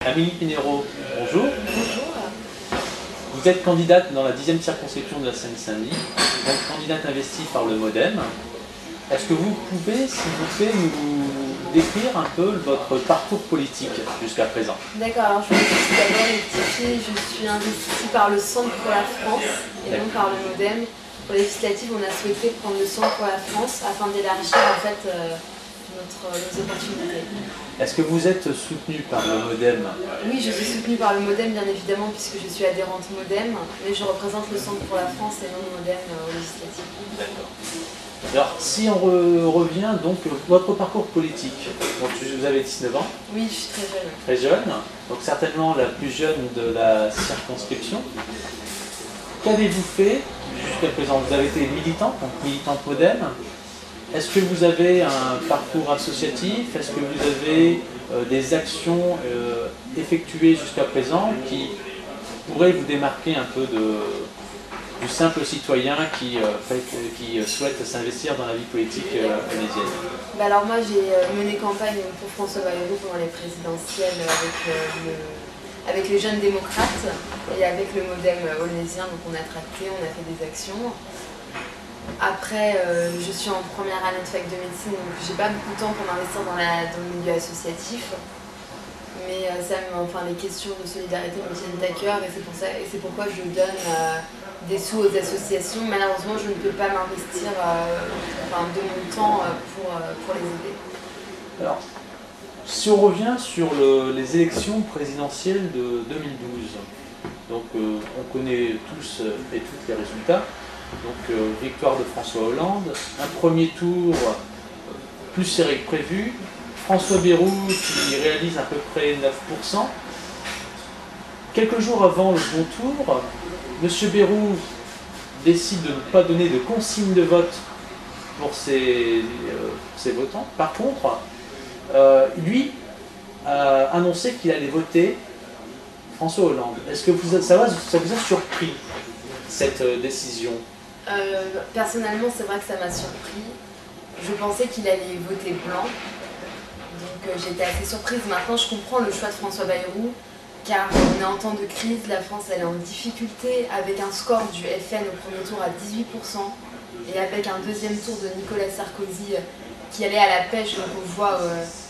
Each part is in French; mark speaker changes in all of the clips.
Speaker 1: Amélie Pinheiro, bonjour.
Speaker 2: Bonjour.
Speaker 1: Vous êtes candidate dans la 10e circonscription de la Seine-Saint-Denis, donc candidate investie par le MoDem. Est-ce que vous pouvez, s'il vous plaît, nous décrire un peu votre parcours politique jusqu'à présent?
Speaker 2: D'accord, alors je vais tout d'abord rectifier, je suis investie par le Centre pour la France et non par le MoDem. Pour les législatives, on a souhaité prendre le Centre pour la France afin d'élargir en fait nos opportunités.
Speaker 1: Est-ce que vous êtes soutenue par le MoDem?
Speaker 2: Oui, je suis soutenue par le MoDem bien évidemment puisque je suis adhérente MoDem, mais je représente le Centre pour la France et non le MoDem aux législatives.
Speaker 1: D'accord. Alors, si on revient donc votre parcours politique, donc vous avez 19 ans.
Speaker 2: Oui, je suis très jeune.
Speaker 1: Très jeune, donc certainement la plus jeune de la circonscription. Qu'avez-vous fait jusqu'à présent? Vous avez été militante, donc militante MoDem. Est-ce que vous avez un parcours associatif? Est-ce que vous avez des actions effectuées jusqu'à présent qui pourraient vous démarquer un peu du simple citoyen qui souhaite s'investir dans la vie politique onaisienne?
Speaker 2: Alors moi j'ai mené campagne pour François Bayrou pendant les présidentielles avec les jeunes démocrates et avec le MoDem onésien, donc on a tracté, on a fait des actions. Après je suis en première année de fac de médecine, donc j'ai pas beaucoup de temps pour m'investir dans le milieu associatif. Mais les questions de solidarité me tiennent à cœur et c'est pourquoi je donne des sous aux associations. Malheureusement, je ne peux pas m'investir de mon temps pour les aider. Alors,
Speaker 1: si on revient sur les élections présidentielles de 2012, donc on connaît tous et toutes les résultats. Donc victoire de François Hollande, un premier tour plus serré que prévu, François Bayrou qui réalise à peu près 9%. Quelques jours avant le second tour, M. Bayrou décide de ne pas donner de consigne de vote pour ses votants. Par contre, lui a annoncé qu'il allait voter François Hollande. Est-ce que ça vous a surpris, cette décision?
Speaker 2: Personnellement, c'est vrai que ça m'a surpris. Je pensais qu'il allait voter blanc. Donc j'étais assez surprise. Maintenant, je comprends le choix de François Bayrou, car on est en temps de crise, la France elle est en difficulté, avec un score du FN au premier tour à 18%, et avec un deuxième tour de Nicolas Sarkozy qui allait à la pêche, donc on voit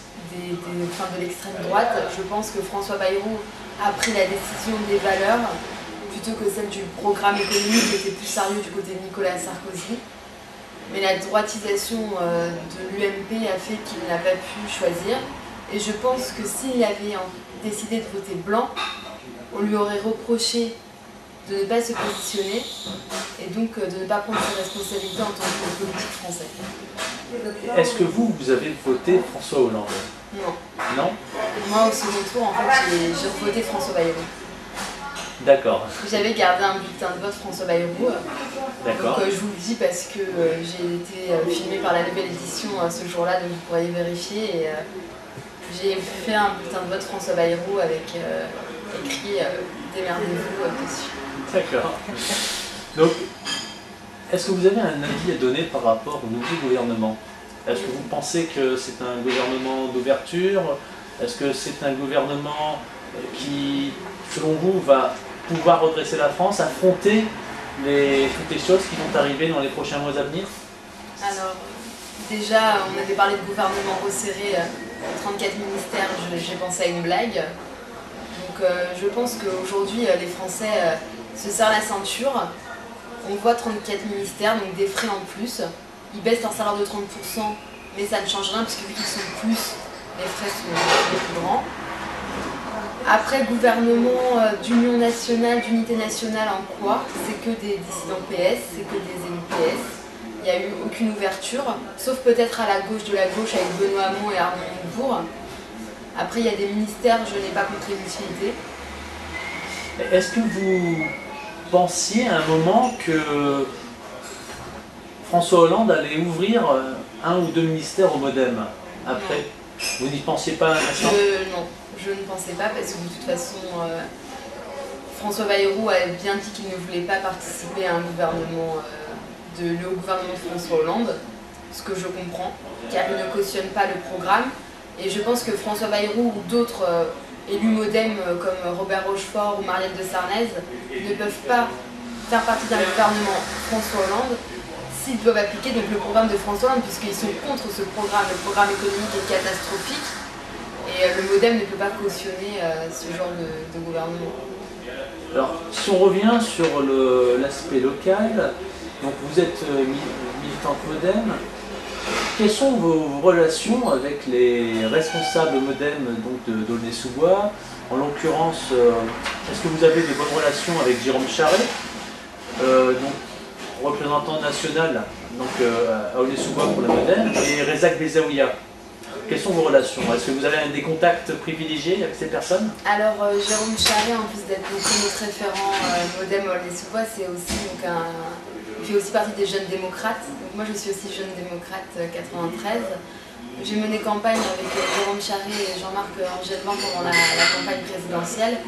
Speaker 2: de l'extrême droite. Je pense que François Bayrou a pris la décision des valeurs, plutôt que celle du programme économique qui était plus sérieux du côté de Nicolas Sarkozy. Mais la droitisation de l'UMP a fait qu'il n'a pas pu choisir. Et je pense que s'il avait décidé de voter blanc, on lui aurait reproché de ne pas se positionner et donc de ne pas prendre ses responsabilités en tant que politique français.
Speaker 1: Est-ce que vous avez voté François Hollande?
Speaker 2: Non.
Speaker 1: Non?
Speaker 2: Moi, au second tour, en fait, j'ai voté François Bayrou.
Speaker 1: D'accord.
Speaker 2: J'avais gardé un bulletin de vote François Bayrou.
Speaker 1: D'accord.
Speaker 2: Donc je vous le dis parce que j'ai été filmée par la Nouvelle Édition ce jour-là, donc vous pourriez vérifier. Et j'ai fait un bulletin de vote François Bayrou avec écrit démerdez-vous dessus.
Speaker 1: D'accord. Donc, est-ce que vous avez un avis à donner par rapport au nouveau gouvernement? Est-ce que vous pensez que c'est un gouvernement d'ouverture? Est-ce que c'est un gouvernement qui, selon vous, va pouvoir redresser la France, affronter toutes les choses qui vont arriver dans les prochains mois à venir?
Speaker 2: Alors, déjà, on avait parlé de gouvernement resserré, 34 ministères, j'ai pensé à une blague. Donc je pense qu'aujourd'hui, les Français se serrent la ceinture. On voit 34 ministères, donc des frais en plus. Ils baissent leur salaire de 30%, mais ça ne change rien, puisque vu qu'ils sont plus, les frais sont plus grands. Après, gouvernement d'union nationale, d'unité nationale en quoi? C'est que des dissidents PS, c'est que des élus PS. Il n'y a eu aucune ouverture, sauf peut-être à la gauche de la gauche avec Benoît Hamon et Arnaud Montebourg. Après, il y a des ministères, je n'ai pas compris l'utilité.
Speaker 1: Est-ce que vous pensiez à un moment que François Hollande allait ouvrir un ou deux ministères au MoDem après? Non. Vous n'y pensiez pas un instant?
Speaker 2: Non, je ne pensais pas parce que de toute façon, François Bayrou a bien dit qu'il ne voulait pas participer à un gouvernement, le gouvernement de François Hollande, ce que je comprends, car il ne cautionne pas le programme. Et je pense que François Bayrou ou d'autres élus MODEM comme Robert Rochefort ou Marielle de Sarnez ne peuvent pas faire partie d'un gouvernement François Hollande s'ils doivent appliquer donc, le programme de François Hollande, puisqu'ils sont contre ce programme. Le programme économique est catastrophique et le MODEM ne peut pas cautionner ce genre de gouvernement.
Speaker 1: Alors, si on revient sur l'aspect local, donc vous êtes militante MODEM, quelles sont vos relations avec les responsables MODEM d'Aulnay-sous-Bois? En l'occurrence, est-ce que vous avez de bonnes relations avec Jérôme Charest, donc, représentant national à Aulnay-sous-Bois pour la MODEM, et Rezac Bezaouia? Quelles sont vos relations? Est-ce que vous avez des contacts privilégiés avec ces personnes?
Speaker 2: Alors, Jérôme Charest, en plus d'être notre référent MODEM à Aulnay-sous-Bois, c'est aussi il fait aussi partie des jeunes démocrates. Donc, moi, je suis aussi jeune démocrate 93. J'ai mené campagne avec Jérôme Charest et Jean-Marc Angevin pendant la campagne présidentielle.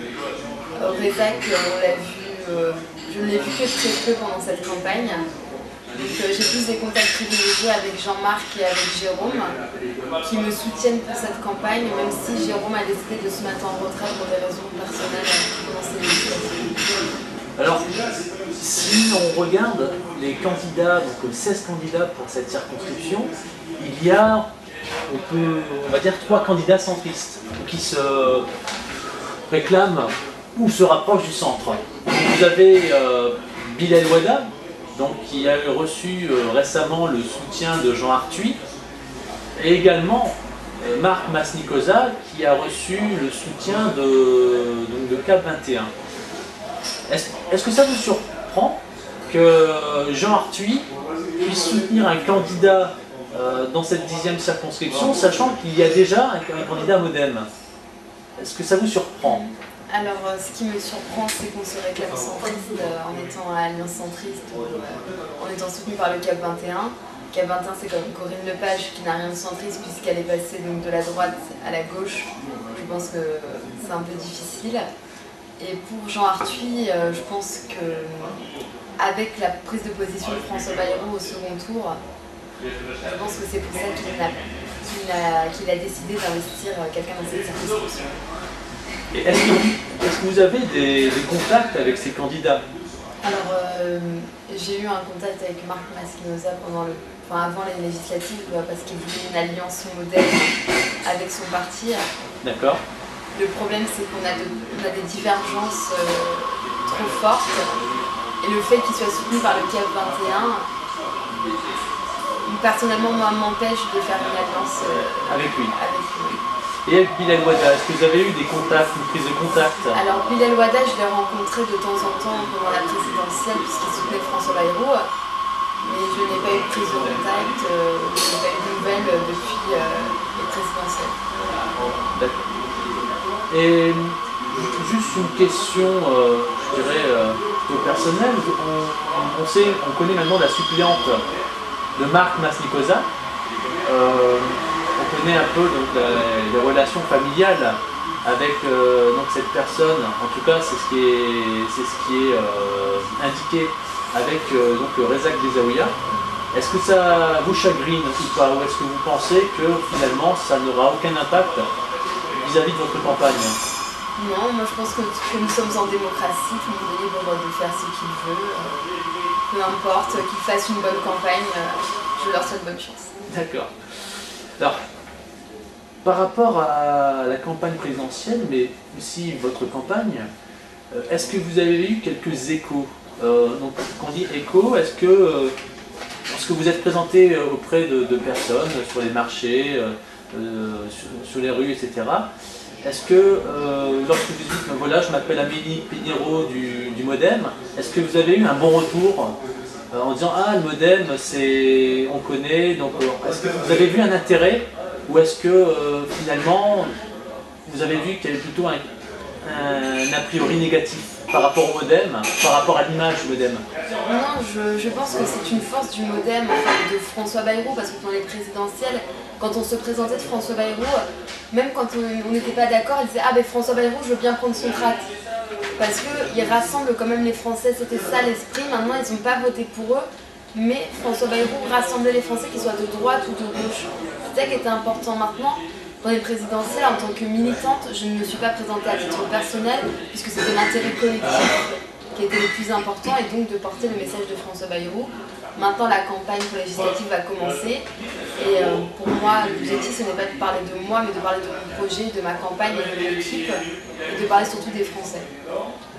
Speaker 2: Rezac, on l'a vu, je ne l'ai vu que très peu pendant cette campagne. Donc j'ai plus des contacts privilégiés avec Jean-Marc et avec Jérôme qui me soutiennent pour cette campagne, même si Jérôme a décidé de se mettre en retrait pour des raisons personnelles pendant ces législatives.
Speaker 1: Alors, si on regarde les candidats, donc 16 candidats pour cette circonscription, il y a, on va dire, 3 candidats centristes qui se réclament ou se rapprochent du centre. Vous avez Bilal Ouada, donc, qui a reçu récemment le soutien de Jean Arthuis, et également Marc Masnikoza, qui a reçu le soutien de CAP 21. Est-ce que ça vous surprend que Jean Arthuis puisse soutenir un candidat dans cette 10e circonscription, sachant qu'il y a déjà un candidat MODEM? Est-ce que ça vous surprend?
Speaker 2: Alors, ce qui me surprend, c'est qu'on se réclame centriste en étant à Alliance centriste, en étant soutenu par le CAP 21. CAP 21, c'est comme Corinne Lepage qui n'a rien de centriste puisqu'elle est passée donc, de la droite à la gauche. Je pense que c'est un peu difficile. Et pour Jean Arthuis, je pense qu'avec la prise de position de François Bayrou au second tour, je pense que c'est pour ça qu'il a décidé d'investir quelqu'un dans cette circonscription.
Speaker 1: Est-ce que vous avez des contacts avec ces candidats?
Speaker 2: Alors, j'ai eu un contact avec Marc Masnikoza avant les législatives, parce qu'il voulait une alliance MODEM avec son parti.
Speaker 1: D'accord.
Speaker 2: Le problème, c'est qu'on a des divergences trop fortes, et le fait qu'il soit soutenu par le CAP 21, personnellement, moi, m'empêche de faire une alliance
Speaker 1: avec lui. Et avec Bilal Ouada, est-ce que vous avez eu des contacts, une prise de contact?
Speaker 2: Alors Bilal Ouada, je l'ai rencontré de temps en temps pendant la présidentielle puisqu'il soutenait François Bayrou, mais je n'ai pas eu de prise de contact, je n'ai pas eu de nouvelles depuis les présidentielles.
Speaker 1: D'accord. Et juste une question, je dirais, plutôt personnelle. On connaît maintenant la suppléante de Marc Masnikoza. On connaît un peu donc, les relations familiales avec donc, cette personne. En tout cas, c'est ce qui est indiqué avec Rezac Bezaouia. Est-ce que ça vous chagrine ou pas? Ou est-ce que vous pensez que finalement ça n'aura aucun impact vis-à-vis de votre campagne?
Speaker 2: Non, moi je pense que nous sommes en démocratie, tout le monde est libre de faire ce qu'il veut. Peu importe, qu'il fasse une bonne campagne, je leur souhaite bonne chance.
Speaker 1: D'accord. Alors, par rapport à la campagne présidentielle, mais aussi votre campagne, est-ce que vous avez eu quelques échos? Donc, quand on dit écho, est-ce que lorsque vous êtes présenté auprès de personnes, sur les marchés, sur les rues, etc., est-ce que lorsque vous dites, voilà, je m'appelle Amélie Pinheiro du MODEM, est-ce que vous avez eu un bon retour en disant, ah, le MODEM, on connaît, donc est-ce que vous avez vu un intérêt? Ou est-ce que finalement, vous avez vu qu'il y avait plutôt un a priori négatif par rapport au MODEM, par rapport à l'image du MODEM?
Speaker 2: Non, je pense que c'est une force du MODEM, de François Bayrou, parce que dans les présidentielles, quand on se présentait de François Bayrou, même quand on n'était pas d'accord, il disait « Ah ben François Bayrou, je veux bien prendre son tract ». Parce qu'il rassemble quand même les Français, c'était ça l'esprit. Maintenant, ils n'ont pas voté pour eux, mais François Bayrou rassemblait les Français, qu'ils soient de droite ou de gauche. C'est ça qui était important maintenant. Pour les présidentielles, en tant que militante, je ne me suis pas présentée à titre personnel, puisque c'était l'intérêt collectif qui était le plus important, et donc de porter le message de François Bayrou. Maintenant, la campagne pour législative va commencer, et pour moi, l'objectif, ce n'est pas de parler de moi, mais de parler de mon projet, de ma campagne et de mon équipe, et de parler surtout des Français.